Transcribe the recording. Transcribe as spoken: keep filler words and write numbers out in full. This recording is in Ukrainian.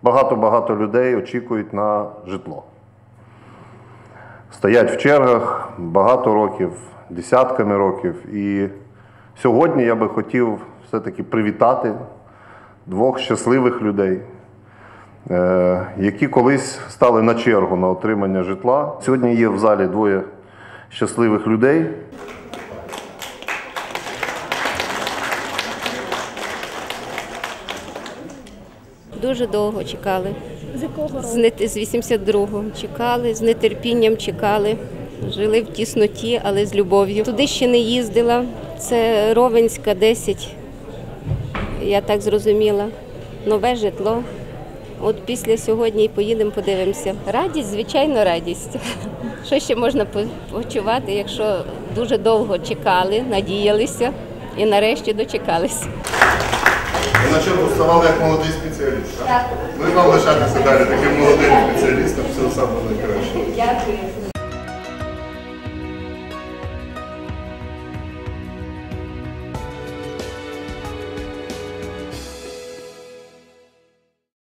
багато-багато людей очікують на житло. Стоять в чергах багато років, десятками років. І сьогодні я би хотів все-таки привітати двох щасливих людей, які колись стали на чергу на отримання житла. Сьогодні є в залі двоє щасливих людей. Дуже довго чекали. З якого року? З вісімдесят другого чекали, з нетерпінням чекали. Жили в тісноті, але з любов'ю. Туди ще не їздила. Це Ровенська, десять. Я так зрозуміла. Нове житло. От після сьогодні поїдемо, подивимося. Радість, звичайно, радість. Що ще можна почувати, якщо дуже довго чекали, надіялися і нарешті дочекалися. Ви на чергу ставали як молодий спеціаліст, так? Ви вам лишатися далі таким молодим спеціалістом, всього самого найкращого. Дякую.